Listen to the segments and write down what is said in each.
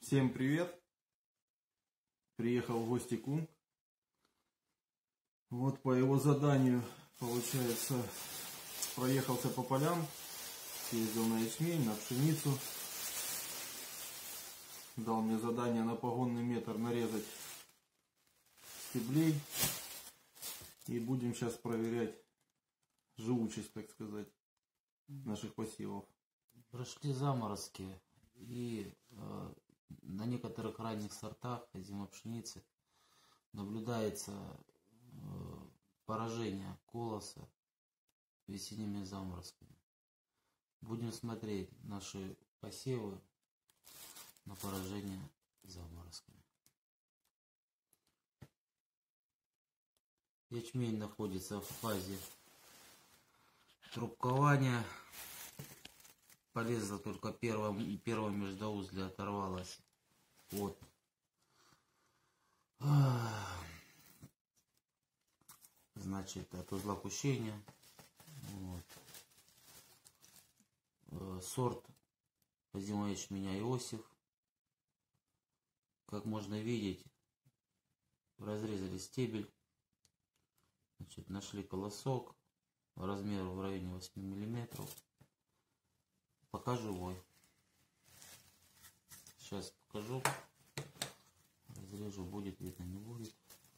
Всем привет! Приехал в гости кум. Вот по его заданию, получается, проехался по полям, съездил на ячмень, на пшеницу. Дал мне задание на погонный метр нарезать стеблей. И будем сейчас проверять живучесть, так сказать, наших посевов. Прошли заморозки, и на некоторых ранних сортах озимой пшеницы наблюдается поражение колоса весенними заморозками. Будем смотреть наши посевы на поражение заморозками. Ячмень находится в фазе трубкования. Полезла только первое междоузлие, оторвалось от от узла кущения. Вот. Сорт озимого ячменя Иосиф. Как можно видеть, разрезали стебель. Значит, нашли колосок, размер в районе 8 миллиметров. Пока живой. Сейчас покажу. Разрежу, будет видно, не будет.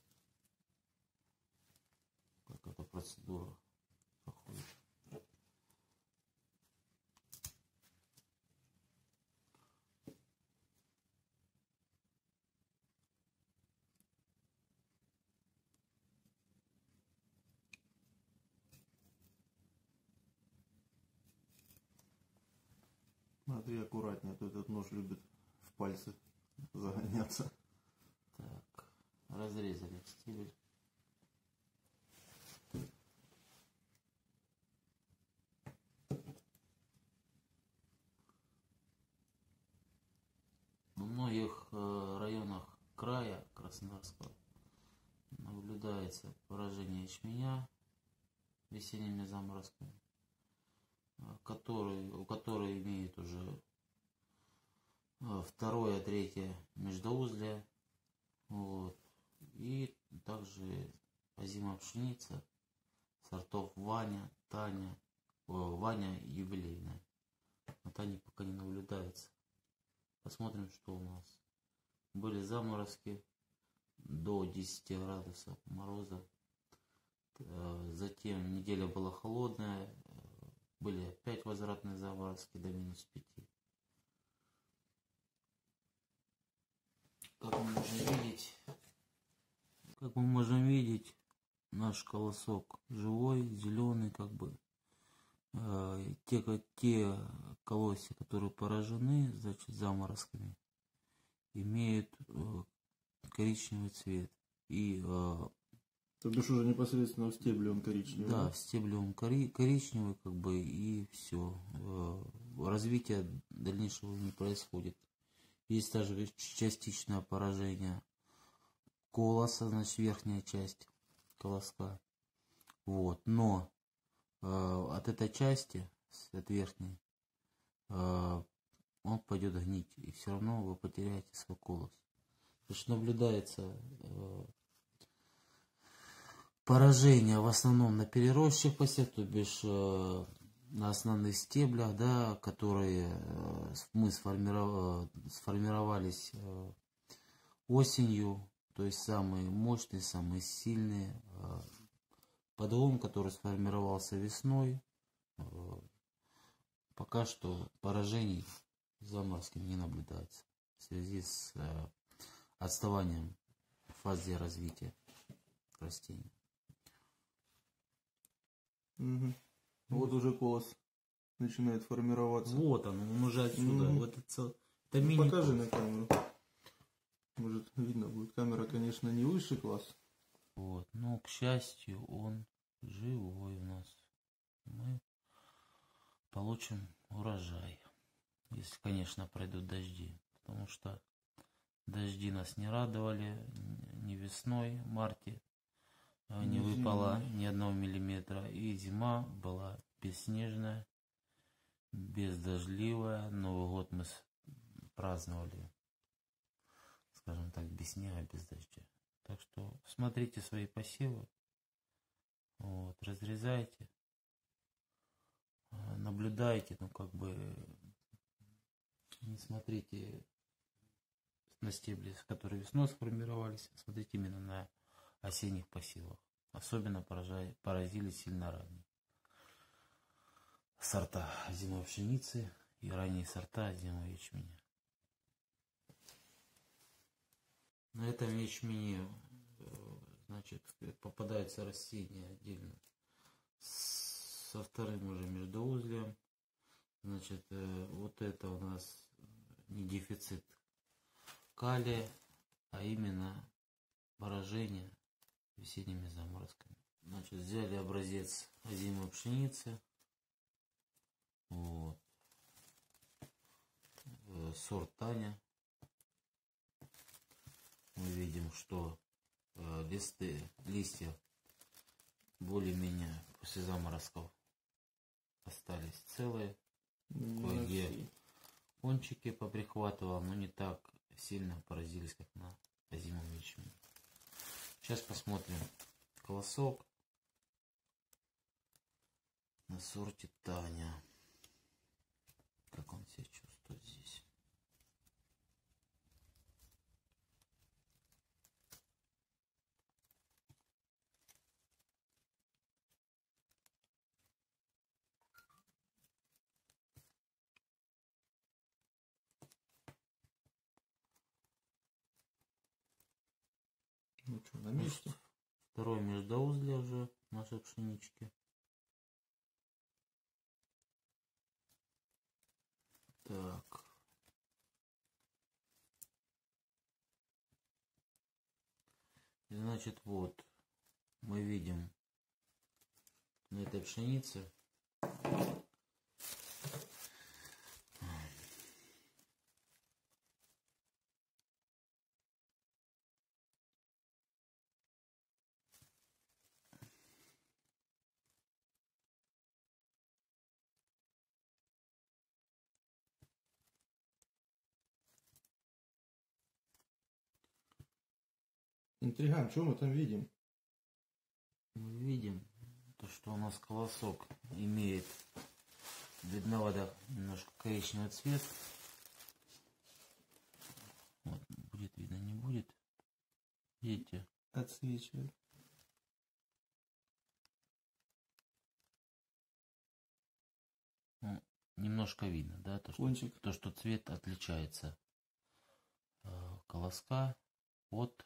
Как эта процедура проходит. Смотри аккуратнее, а то этот нож любит в пальцы загоняться. Так, разрезали стебель. В многих районах края Краснодарского наблюдается поражение ячменя весенними заморозками, которые имеют уже второе, третье междоузлие. Вот. И также озимая пшеница сортов Ваня, Таня, Ваня юбилейная. А Тани пока не наблюдается. Посмотрим, что у нас. Были заморозки до 10 градусов мороза. Затем неделя была холодная. Были опять возвратные заморозки до -5. Как мы можем видеть, наш колосок живой, зеленый, как бы. Те колосья, которые поражены, значит, заморозками, имеют коричневый цвет. И То бишь уже непосредственно в стебле он коричневый. да, в стебле он коричневый, как бы, и все. Развития дальнейшего не происходит. Есть даже частичное поражение колоса, значит, верхняя часть колоска. Вот. Но от этой части, от верхней, он пойдет гнить. И все равно вы потеряете свой колос. Потому что наблюдается поражение в основном на переросших посевах, то бишь на основных стеблях, да, которые мы сформировались осенью, то есть самые мощные, самые сильные. Подлом, который сформировался весной, пока что поражений заморозками не наблюдается в связи с отставанием в фазе развития растений. Угу. Вот уже колос начинает формироваться. Вот он уже отсюда. Угу. Вот это мини. Покажи на камеру. Может видно будет. Камера, конечно, не высший класс. Вот, но к счастью он живой у нас. Мы получим урожай, если, конечно, пройдут дожди, потому что дожди нас не радовали ни весной, в марте не выпало ни 1 миллиметра, и зима была бесснежная, бездождливая. Новый год мы праздновали скажем так, без снега, без дождя. Так что смотрите свои посевы, вот, разрезайте, наблюдайте, ну как бы не смотрите на стебли, которые весной сформировались, смотрите именно на осенних посевах. Особенно поразили сильно ранние сорта зимой пшеницы и ранние сорта зимой ячменя. На этом ячмене, значит, попадаются растения отдельно со вторым уже междоузлием. Значит, вот это у нас не дефицит калия, а именно поражение весенними заморозками. Значит, взяли образец озимой пшеницы. Вот. Сорт Таня. Мы видим, что листья более-менее после заморозков остались целые. Кое-где кончики поприхватывало, но не так сильно поразились, как на озимом ячмене. Сейчас посмотрим колосок на сорте Таня. Как он себя чувствует здесь. Ну что, на месте? Второе междоузлие уже нашей пшенички. Так. Значит, вот мы видим на этой пшенице Интриган, что мы там видим? мы видим то, что у нас колосок имеет бледновато немножко коричневый цвет. Вот, будет видно, не будет. Видите? Отсвечивает. Ну, немножко видно, да, то, что цвет отличается колоска от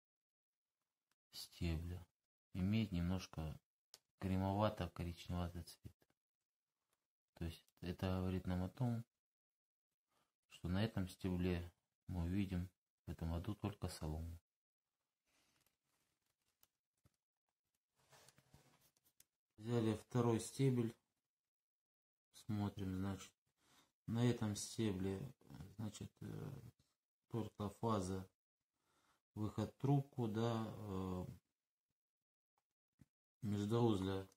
стебля. Имеет немножко кремовато-коричневатый цвет. То есть это говорит нам о том, что на этом стебле мы увидим в этом году только солому. Взяли второй стебель. Смотрим, значит, на этом стебле, значит, только фаза выход в трубку, да, междоузля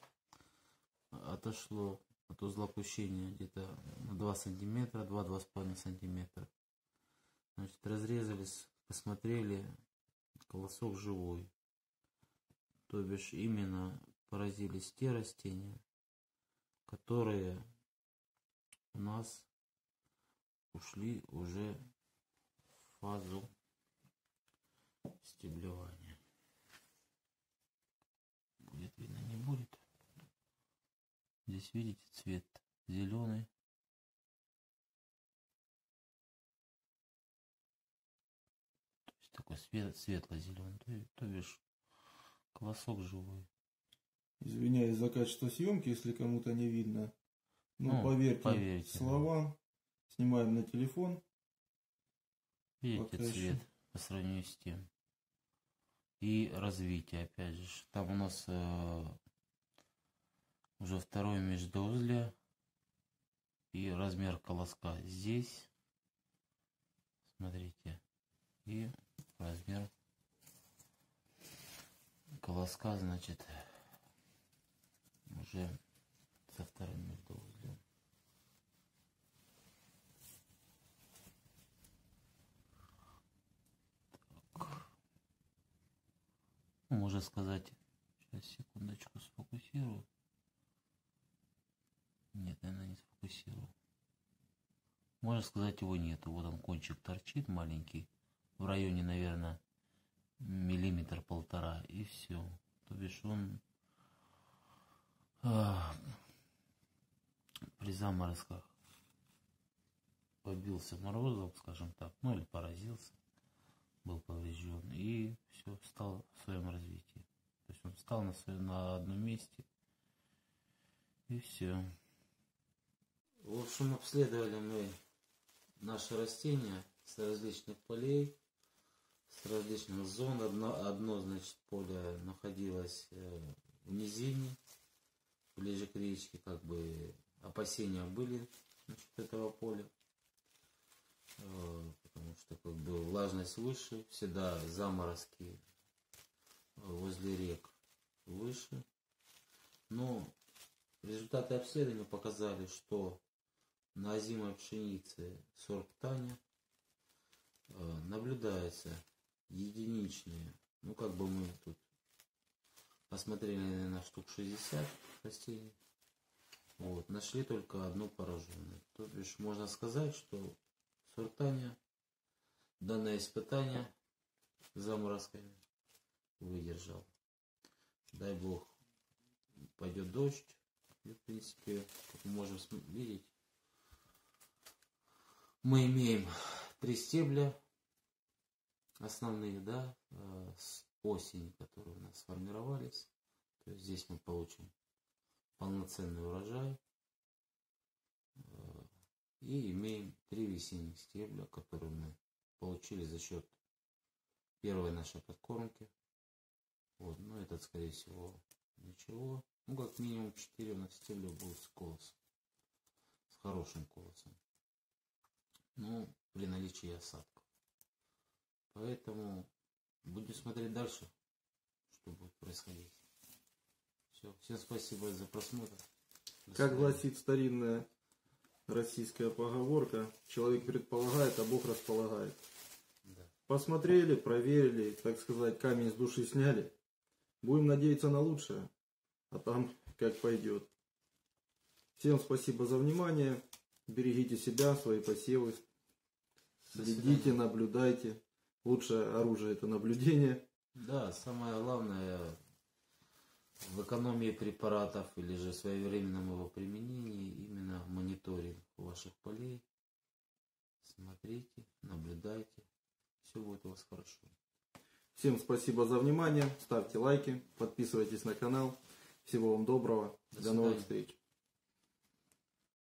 отошло от узла пущения где-то на 2 сантиметра, 2-2,5 сантиметра. Значит, разрезались, посмотрели, колосок живой. То бишь именно поразились те растения, которые у нас ушли уже в фазу стеблевания. Будет видно, не будет. Здесь видите цвет зеленый. То есть такой светло-зеленый. То бишь колосок живой. Извиняюсь за качество съемки, если кому-то не видно. Но поверьте словам. Снимаем на телефон. Видите цвет по сравнению с тем. И развитие, опять же. Там у нас уже второе междоузлие. И размер колоска здесь. Смотрите. И размер колоска, значит, уже со вторым междоузлем. можно сказать, сейчас, секундочку, сфокусирую. Нет, наверное, не сфокусирую. Можно сказать, его нету. Вот он, кончик торчит маленький, в районе, наверное, 1-1,5 миллиметра, и все. То бишь он при заморозках побился морозом, скажем так, ну или поразился, был поврежден, и все, встал в своем развитии. То есть он встал на одном месте, и все. В общем, обследовали мы наши растения с различных полей, с различных зон. Одно, значит, поле находилось в низине, ближе к речке, как бы опасения были насчет этого поля, потому что как бы влажность выше, всегда заморозки возле рек выше. Но результаты обследования показали, что на озимой пшенице сорт Таня наблюдаются единичные, ну как бы мы тут посмотрели на штук 60 растений, вот, нашли только одну пораженную. То бишь можно сказать, что сорт Таня данное испытание заморозками выдержал. Дай бог пойдет дождь, и в принципе, как мы можем видеть, мы имеем 3 стебля основные, да, с осени, которые у нас сформировались. То есть здесь мы получим полноценный урожай. И имеем 3 весенних стебля, которые мы получили за счет первой нашей подкормки. Вот, но этот, скорее всего, ничего. Ну, как минимум 4 у нас стебля будут с колосом. С хорошим колосом. Ну, при наличии осадков. Поэтому будем смотреть дальше, что будет происходить. Все. Всем спасибо за просмотр. Как гласит старинная российская поговорка, человек предполагает, а Бог располагает. Да. Посмотрели, проверили, так сказать, камень с души сняли. Будем надеяться на лучшее, а там как пойдет. Всем спасибо за внимание. Берегите себя, свои посевы. Следите, наблюдайте. Лучшее оружие — это наблюдение. Да, самое главное в экономии препаратов или же своевременном его применении именно мониторинг ваших полей. Смотрите, наблюдайте. Все будет у вас хорошо. Всем спасибо за внимание. Ставьте лайки, подписывайтесь на канал. Всего вам доброго. До новых встреч.